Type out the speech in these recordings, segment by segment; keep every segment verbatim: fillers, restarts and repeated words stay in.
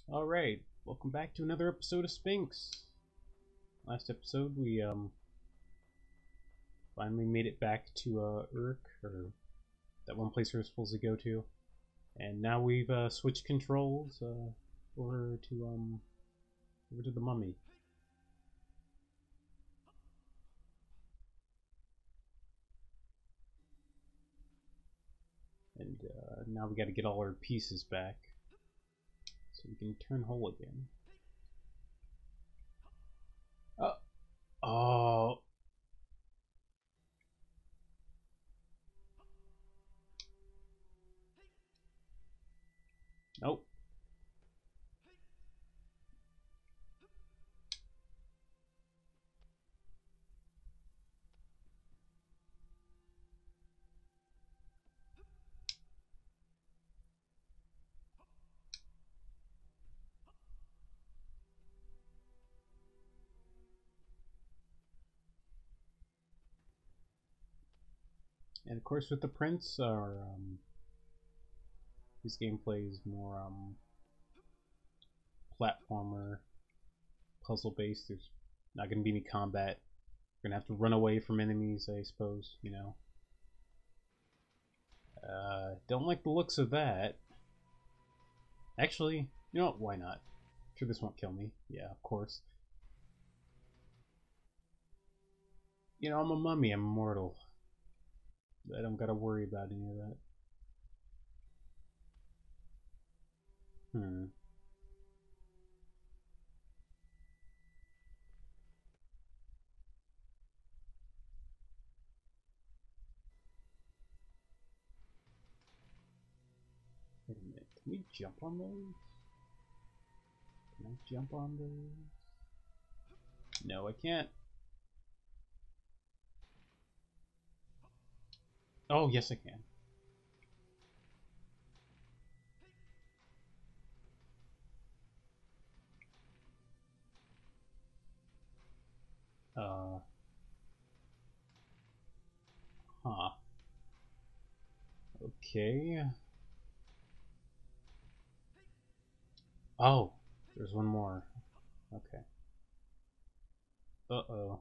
Alright, welcome back to another episode of Sphinx. Last episode we um finally made it back to uh, Urk, or that one place we were supposed to go to. And now we've uh, switched controls uh, over to um over to the mummy. And uh, now we gotta get all our pieces back so we can turn whole again. Oh, oh. Nope. And of course with the prince, our um, his gameplay is more um, platformer, puzzle based. There's not going to be any combat. We're going to have to run away from enemies, I suppose, you know. Uh, don't like the looks of that. Actually, you know what? Why not? I'm sure this won't kill me. Yeah, of course. You know, I'm a mummy. I'm immortal. I don't gotta worry about any of that. Hmm. Wait a minute. Can we jump on those? Can I jump on those? No, I can't. Oh, yes, I can. Uh. Huh. Okay. Oh, there's one more. Okay. Uh-oh.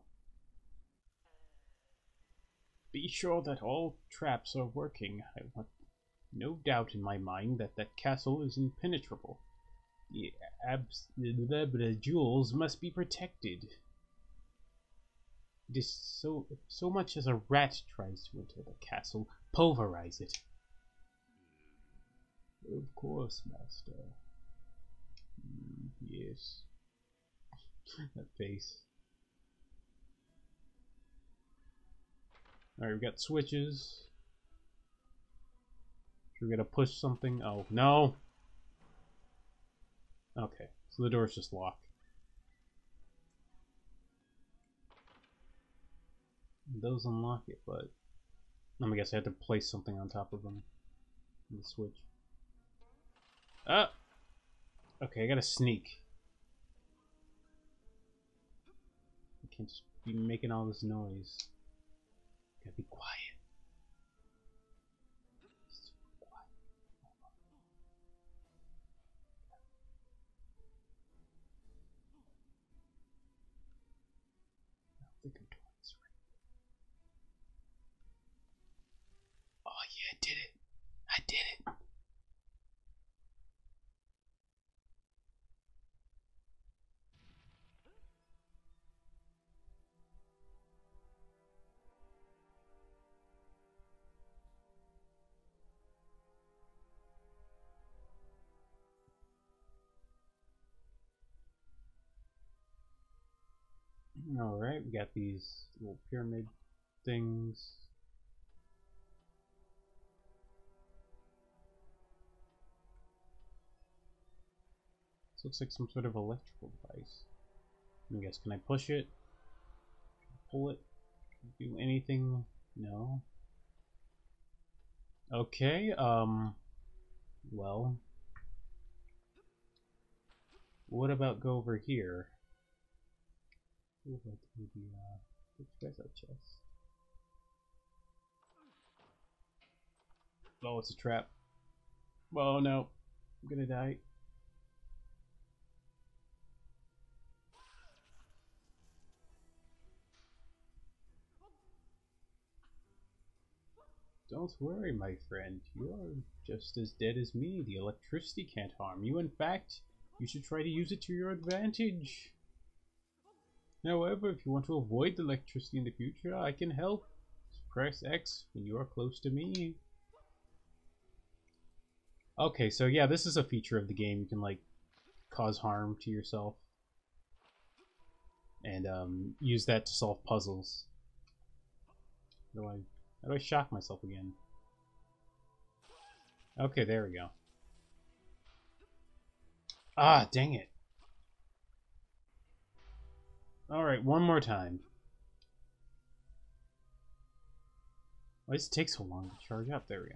Be sure that all traps are working. I have no doubt in my mind that that castle is impenetrable. The, abs the jewels must be protected. It is so so much as a rat tries to enter the castle, pulverize it. Of course, master. Mm, yes. That face. Alright, we got switches. We're gonna push something. Oh, no! Okay, so the door's just locked. Those unlock it, but I guess I had to place something on top of them. The switch. Ah! Okay, I gotta sneak. I can't just be making all this noise. Gotta be quiet. Super quiet. I don't think I'm doing this right. Oh yeah, I did it. I did it. Alright, we got these little pyramid things. This looks like some sort of electrical device. I guess, can I push it? Can I pull it? Can I do anything? No. Okay, um, well, what about go over here? Ooh, maybe, uh, put you guys a chest. Oh, it's a trap. Oh no, I'm gonna die. Don't worry, my friend. You're just as dead as me. The electricity can't harm you. In fact, you should try to use it to your advantage. However, if you want to avoid the electricity in the future, I can help. Press X when you are close to me. Okay, so yeah, this is a feature of the game. You can, like, cause harm to yourself. And um, use that to solve puzzles. How do I, how do I shock myself again? Okay, there we go. Ah, dang it. Alright, one more time. Why does it take so long to charge up? There we go.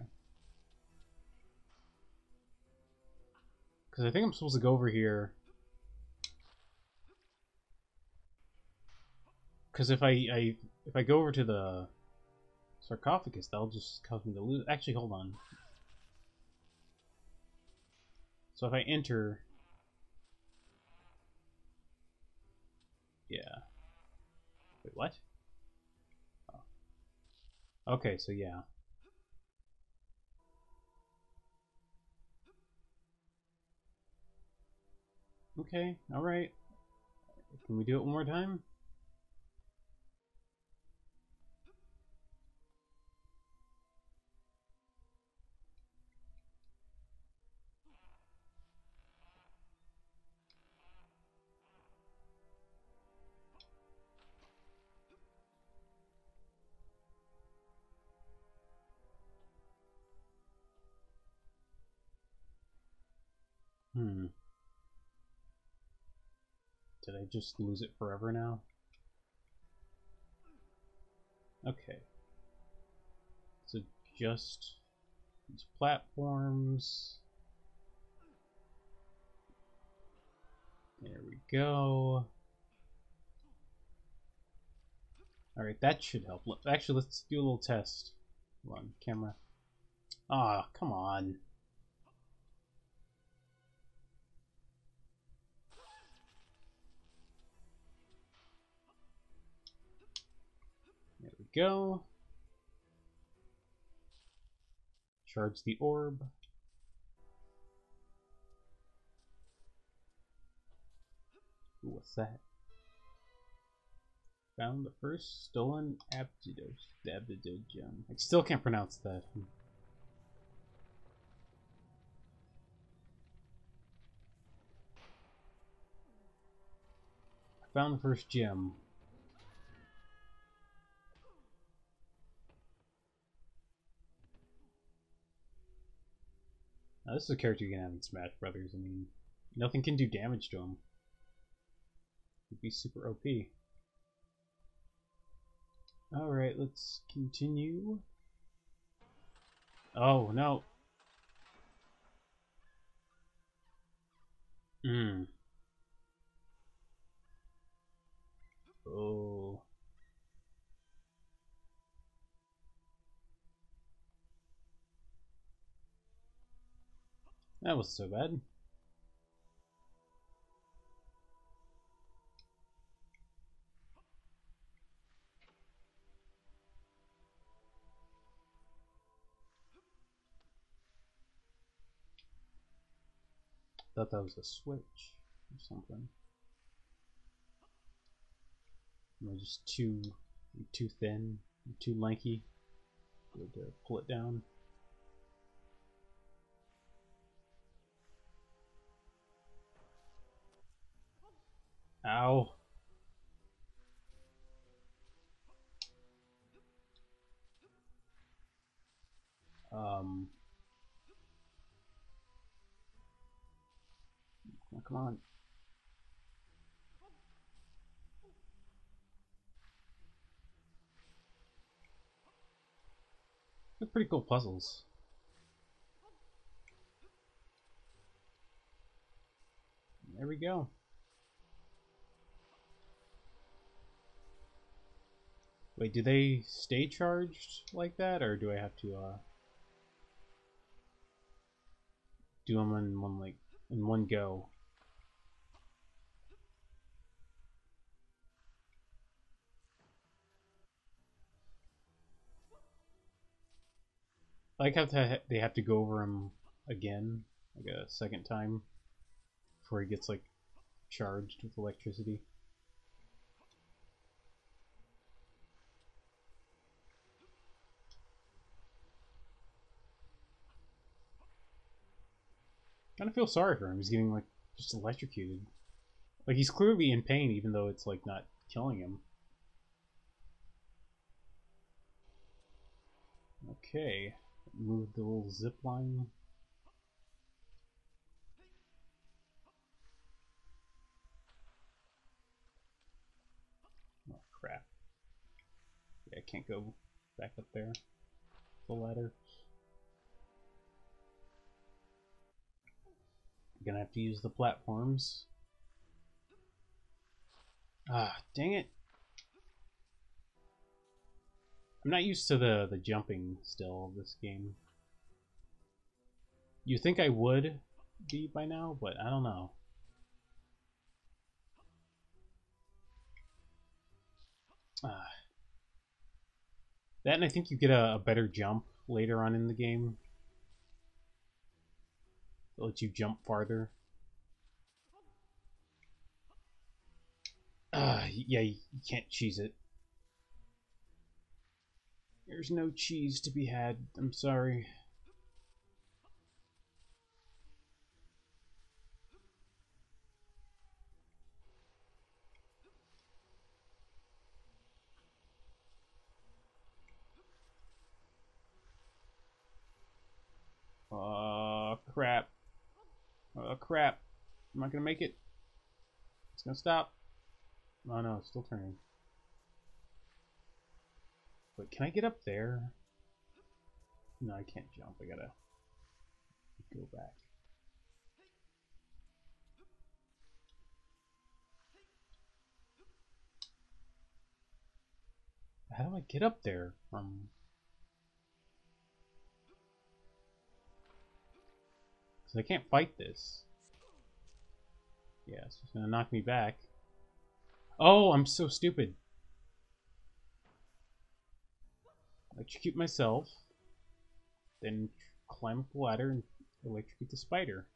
Because I think I'm supposed to go over here. Because if I, I if I go over to the sarcophagus, that'll just cause me to lose. Actually, hold on. So if I enter, yeah. Wait, what? Oh. Okay, so yeah. Okay, all right. Can we do it one more time? Hmm. Did I just lose it forever now? Okay. So just these platforms. There we go. Alright, that should help. Actually, let's do a little test. Come on, camera. Ah, come on. There we go. Charge the orb. Ooh, what's that? Found the first stolen aptitude gem. I still can't pronounce that. I found the first gem. Now, this is a character you can have in Smash Brothers. I mean, nothing can do damage to him. He'd be super O P. Alright, let's continue. Oh, no. Hmm. Oh. That wasn't so bad. Thought that was a switch or something. Am I just too too thin, too lanky to pull it down? Ow. Um. Oh, come on. They're pretty cool puzzles. There we go. Wait, do they stay charged like that, or do I have to uh, do them in one like in one go? I like how they have to go over him again, like a second time, before he gets like charged with electricity. I kind of feel sorry for him. He's getting like just electrocuted. Like he's clearly in pain, even though it's like not killing him. Okay, move the little zip line. Oh crap! Yeah, I can't go back up there. The ladder. I'm gonna have to use the platforms. Ah, dang it! I'm not used to the the jumping still of this game. You think I would be by now, but I don't know. Ah. That, and I think you get a, a better jump later on in the game. It lets you jump farther. Ah, yeah, you can't cheese it. There's no cheese to be had. I'm sorry. Oh, crap. Oh, crap. I'm not gonna make it. It's gonna stop. Oh no, it's still turning. Wait, can I get up there? No, I can't jump. I gotta go back. How do I get up there from... Because I can't fight this. Yeah, it's just gonna knock me back. Oh, I'm so stupid. Electrocute myself. Then climb up the ladder and electrocute the spider.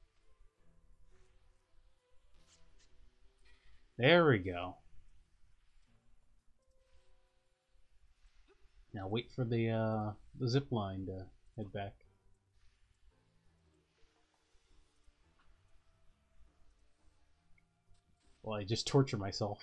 There we go. Now wait for the uh, the zip line to head back. Well, I just torture myself.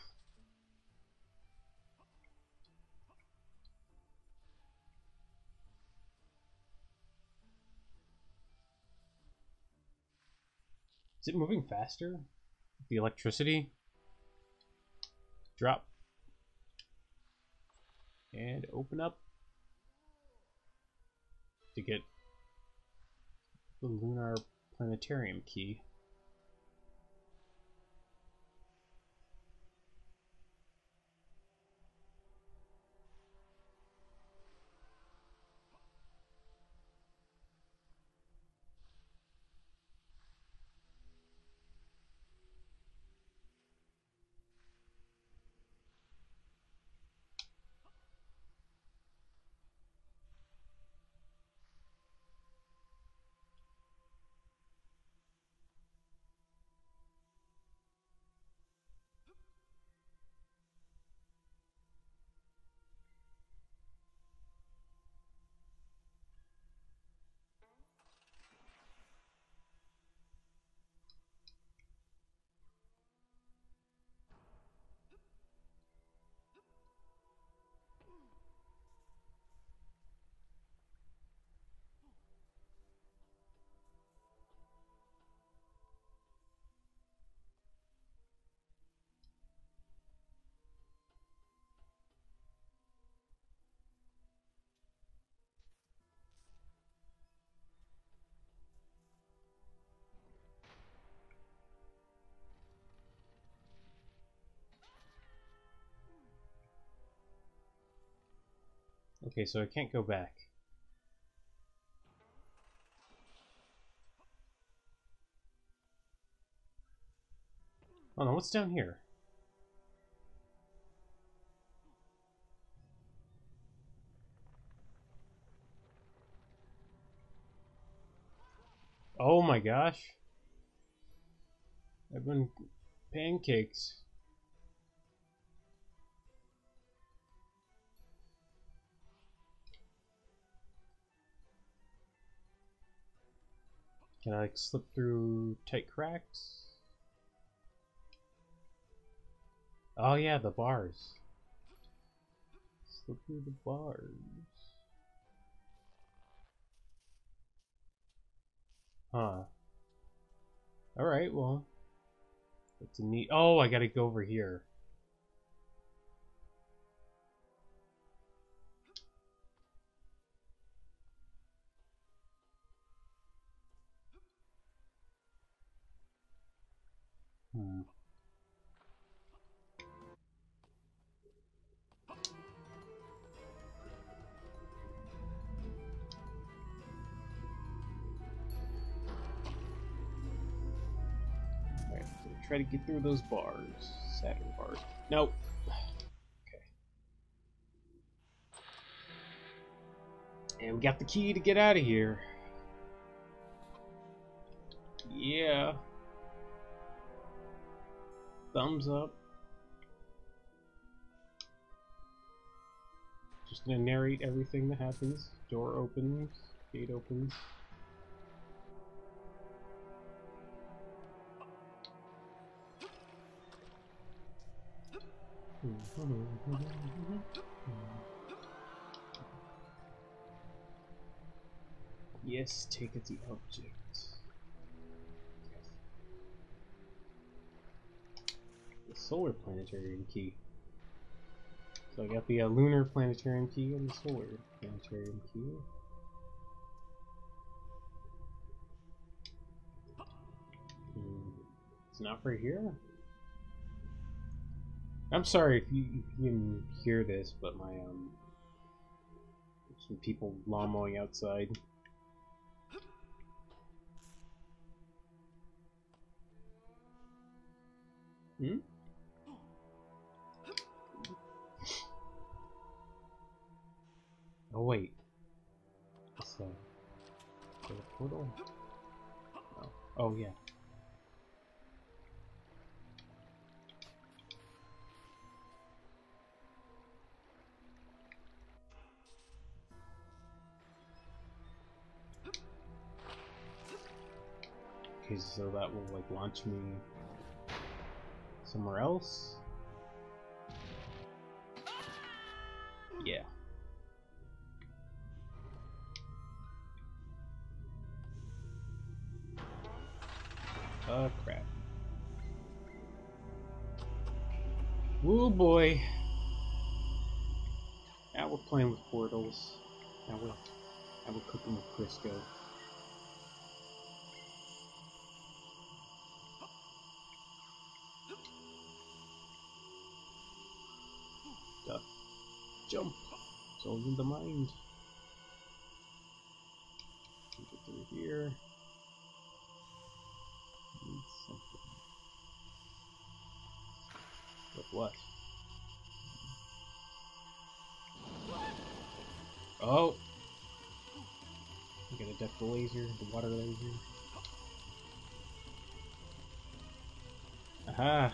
Is it moving faster? The electricity? Drop. And open up to get the lunar planetarium key. Okay, so I can't go back. Oh no, what's down here? Oh my gosh. I've been pancakes. Can I like slip through tight cracks? Oh yeah, the bars. Slip through the bars. Huh. Alright, well. It's a neat. Oh, I gotta go over here. Hmm. Alright, so try to get through those bars. Saturn bars. Nope. Okay. And we got the key to get out of here. Yeah. Thumbs up. Just gonna narrate everything that happens. Door opens, gate opens. Yes, take it the object. The solar planetarium key. So I got the uh, lunar planetarium key and the solar planetarium key. Hmm. It's not right here. I'm sorry if you, if you can hear this, but my um, some people lawn mowing outside. Hmm? Oh wait. What's that? Is that a portal? Oh. Oh yeah. Okay, so that will like launch me somewhere else. Yeah. Oh crap. Woo boy. Now we're playing with portals. Now we're, now we're cooking with Crisco. Duh. Jump. It's all in the mind. Get through here. Need something. But what? Oh! You gotta duck the laser, the water laser. Aha!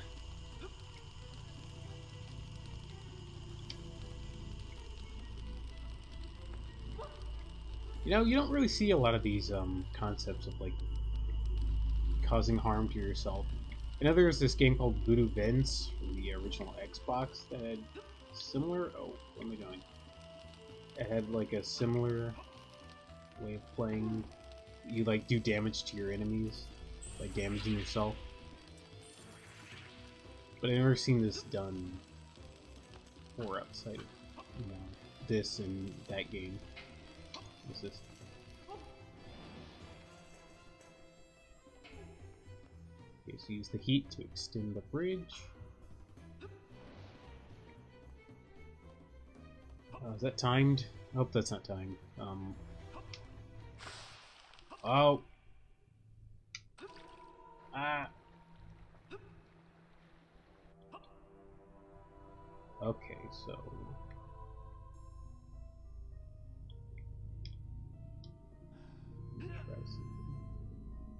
You know, you don't really see a lot of these um, concepts of like causing harm to yourself. I know there was this game called Voodoo Vince from the original Xbox that had similar. Oh, what am I doing? It had like a similar way of playing. You like do damage to your enemies by damaging yourself. But I've never seen this done or outside of you know this and that game. What's this? Okay, so use the heat to extend the bridge. Uh, is that timed? I hope that's not timed. Um. Oh. Ah. Okay, so. Let me try something.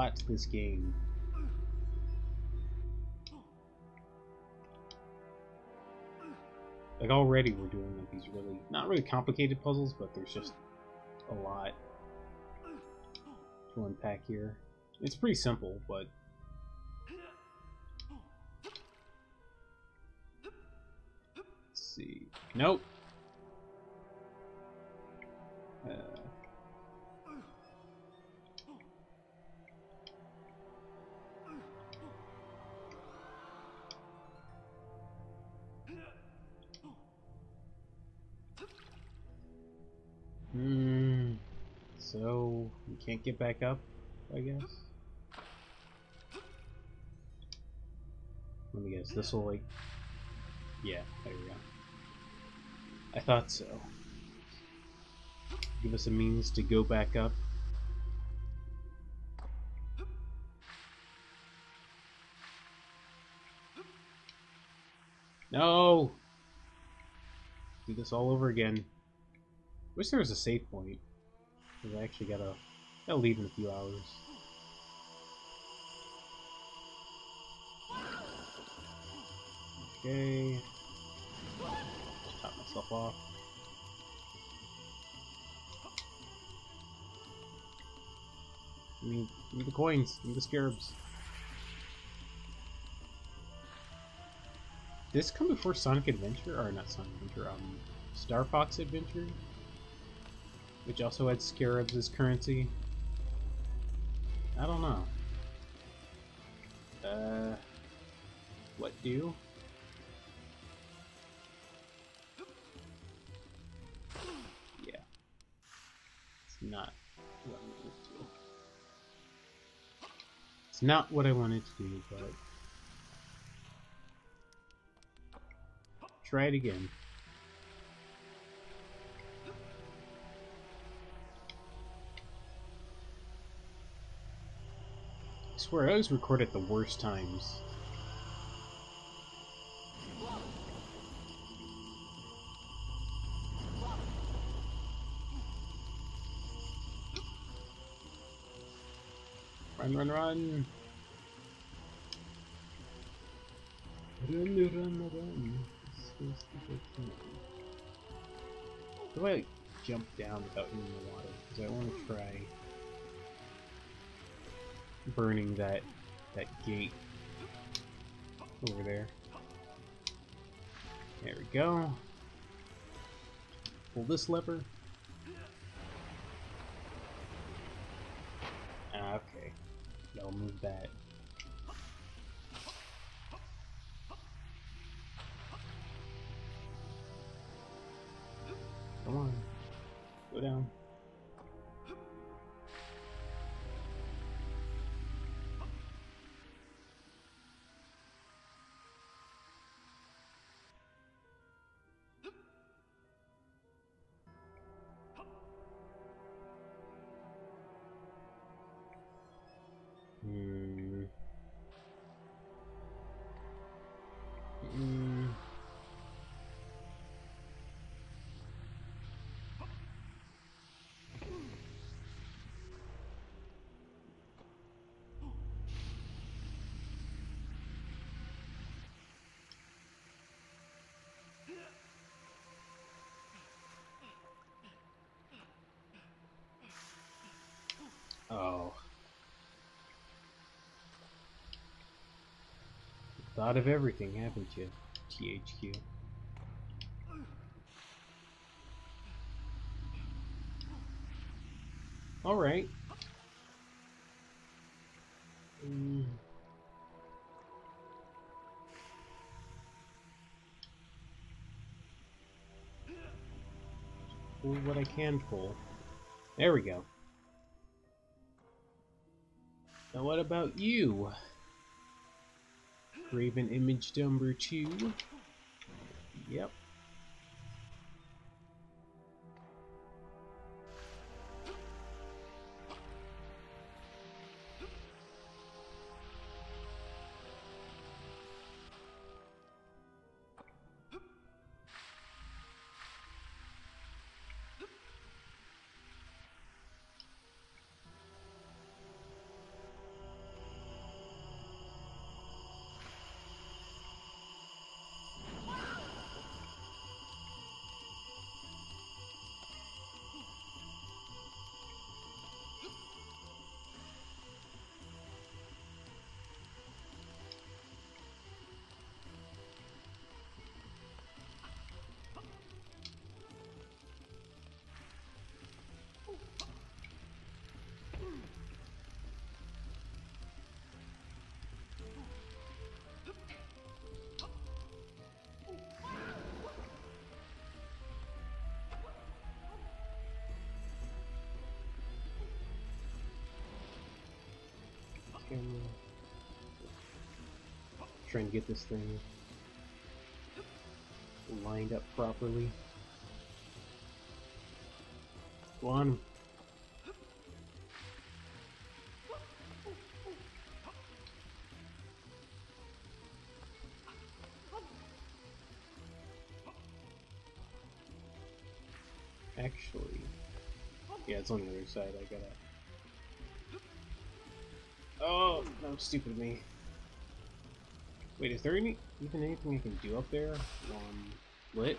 lot to this game. Like, already we're doing like these really, not really complicated puzzles, but there's just a lot to unpack here. It's pretty simple, but let's see. Nope. Uh, Hmm. So we can't get back up, I guess. Let me guess. This will like, yeah, there we go. I thought so. Give us a means to go back up. No! Do this all over again. Wish there was a save point. Cause I actually gotta, gotta leave in a few hours. Okay. Top myself off. Give me, give me the coins. Give me the scarabs. Did this come before Sonic Adventure? Or not Sonic Adventure, um, Star Fox Adventure? Which also had scarabs as currency. I don't know. Uh, what do? Yeah. It's not what I wanted to do. It's not what I wanted to do, but try it again. I swear, I always record at the worst times. Run, run, run! Run, run, run! How do I like, jump down without hitting the water? Because I want to try burning that that gate over there. There we go. Pull this lever. Ah, okay. That'll move that. Come on. Go down. Hmm. Hmm. Oh. Thought of everything, haven't you? T H Q. Alright. Mm. Pull what I can pull. There we go. Now what about you? Graven image number two. Yep. camera. Trying to get this thing lined up properly. Go on. Actually, yeah, it's on the other side. I gotta. Oh, that was stupid of me. Wait, is there any even anything I can do up there? Um, lit?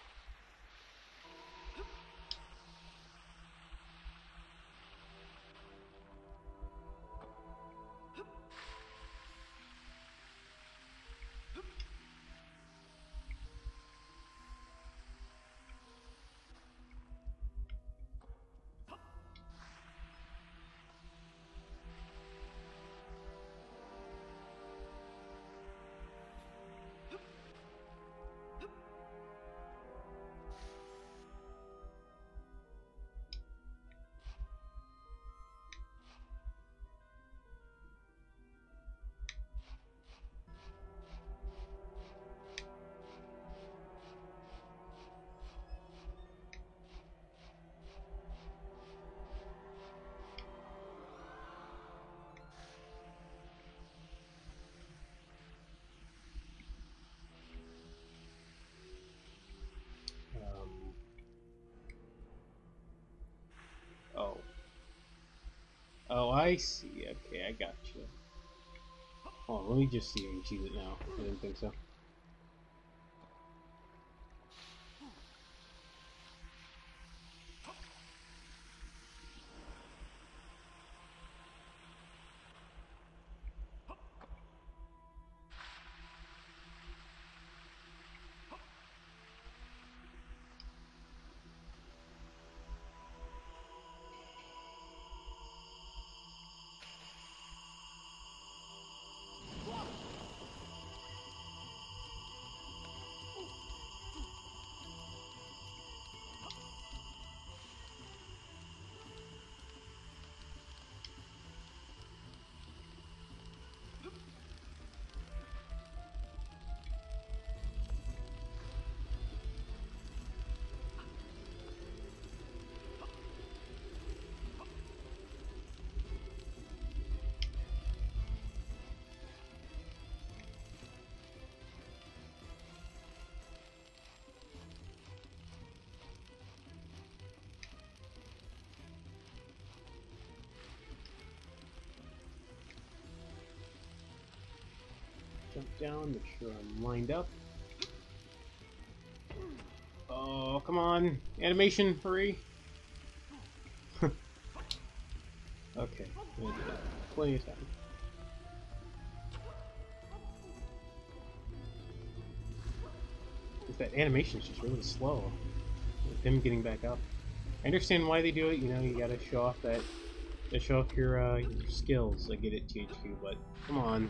Oh. Oh, I see. Okay, I got you. Hold on, let me just see if I can cheese it now. I didn't think so. Jump down, make sure I'm lined up. Oh, come on. Animation, hurry. Okay, I'm gonna do that. Plenty of time. Just that animation's just really slow. With him getting back up. I understand why they do it, you know, you gotta show off that, to show off your, uh, your skills. I get it, T H Q, but come on.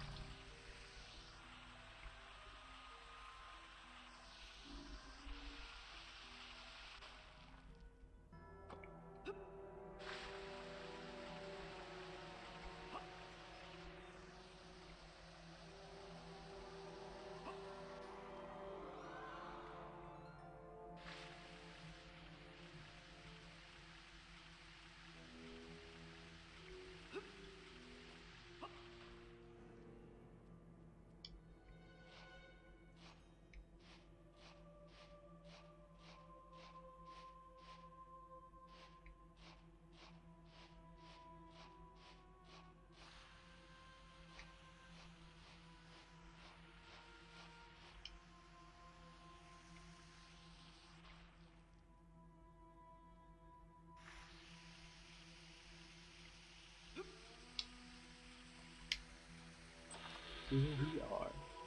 Here we are.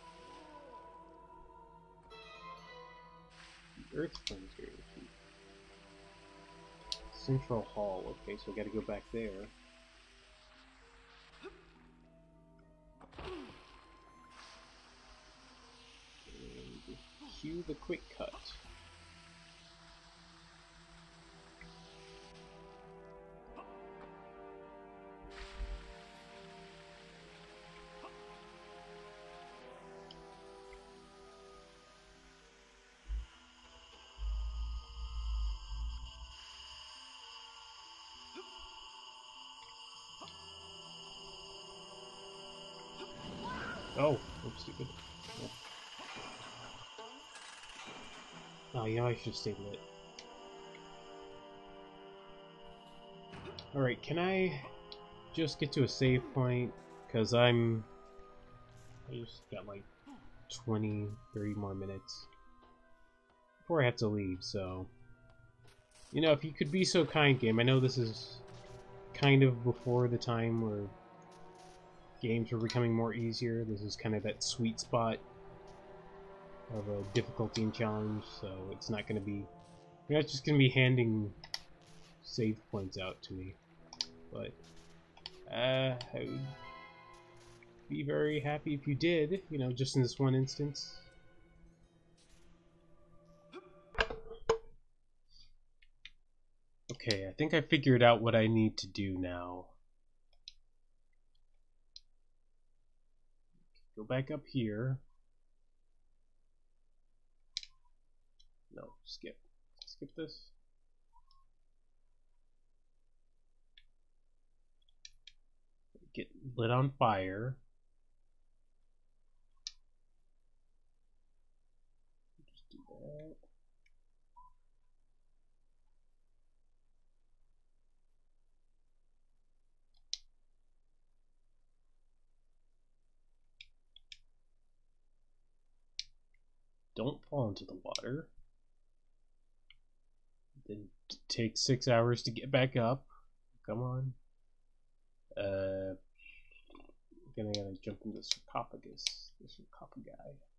The Earth Planetarium. Central Hall. Okay, so we gotta go back there. And cue the quick cut. Oh, I'm stupid. Oh, you know, I should have stayed lit. Alright, can I just get to a save point? Because I'm... I just got like twenty, thirty more minutes before I have to leave, so... You know, if you could be so kind, game, I know this is kind of before the time where games were becoming more easier. This is kind of that sweet spot of a difficulty and challenge, so it's not going to be... You're not just going to be handing save points out to me. But, uh, I would be very happy if you did, you know, just in this one instance. Okay, I think I figured out what I need to do now. Go back up here. No, skip. Skip this. Get lit on fire. Just do that. Don't fall into the water. Then take six hours to get back up. Come on. Uh, I'm gonna gotta jump into the sarcophagus. The sarcophagi.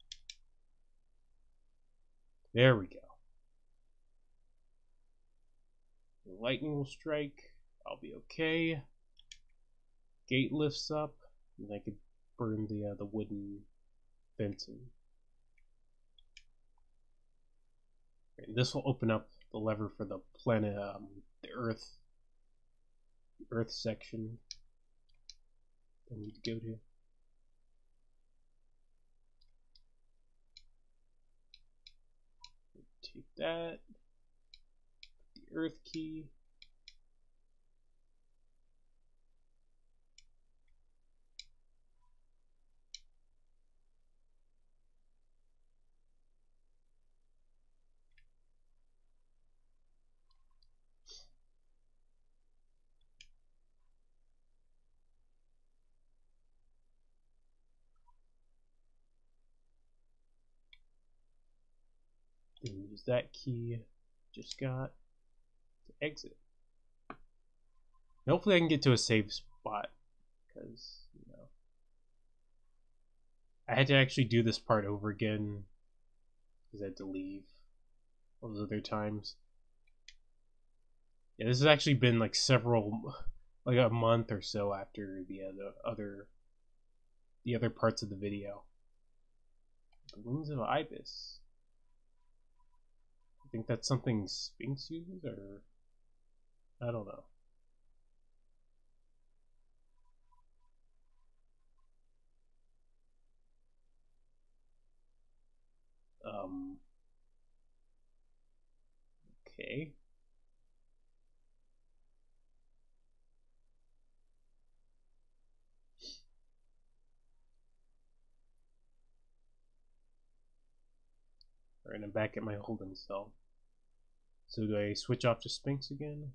There we go. The lightning will strike. I'll be okay. Gate lifts up, and I could burn the uh, the wooden fencing. And this will open up the lever for the planet, um, the Earth, the Earth section. I need to go to. Take that. The Earth key. Then use that key just got to exit. And hopefully I can get to a safe spot, because, you know, I had to actually do this part over again because I had to leave all those other times. Yeah, this has actually been like several, like a month or so after the other, other the other parts of the video. The wings of ibis. I think that's something Sphinx uses, or I don't know. Um. Okay. Alright, I'm back at my holding cell. So do I switch off to Sphinx again?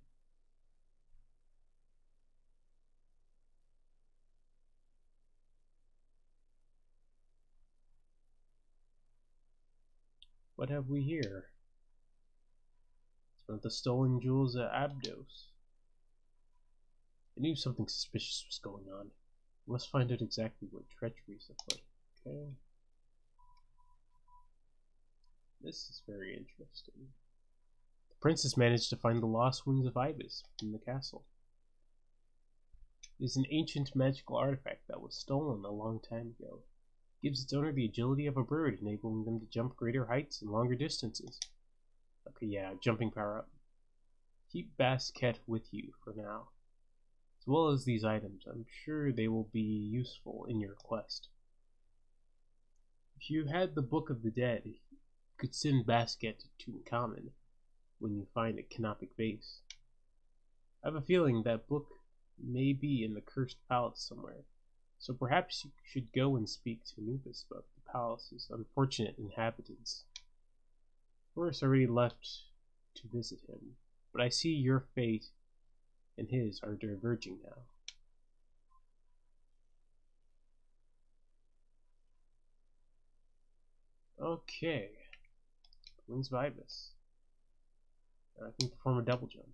What have we here? It's one of the stolen jewels at Abdos. I knew something suspicious was going on. I must find out exactly what treachery is afoot. Okay. This is very interesting. The princess managed to find the lost wings of ibis in the castle. It is an ancient magical artifact that was stolen a long time ago. It gives its owner the agility of a bird, enabling them to jump greater heights and longer distances. Okay, yeah, jumping power up. Keep Basket with you for now. As well as these items, I'm sure they will be useful in your quest. If you had the Book of the Dead, you could send Basket to Tutankhamun when you find a canopic vase. I have a feeling that book may be in the cursed palace somewhere. So perhaps you should go and speak to Anubis about the palace's unfortunate inhabitants. Horus already left to visit him, but I see your fate and his are diverging now. Okay. Wings Vibus. I can perform a double jump.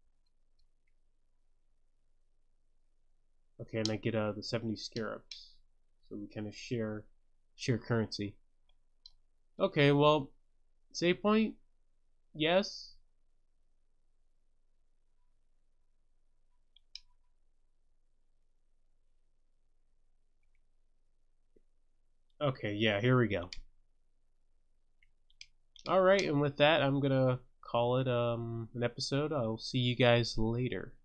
Okay, and I get uh, the seventy scarabs. So we kind of share share currency. Okay, well, save point? Yes. Okay, yeah, here we go. Alright, and with that, I'm gonna call it um, an episode. I'll see you guys later.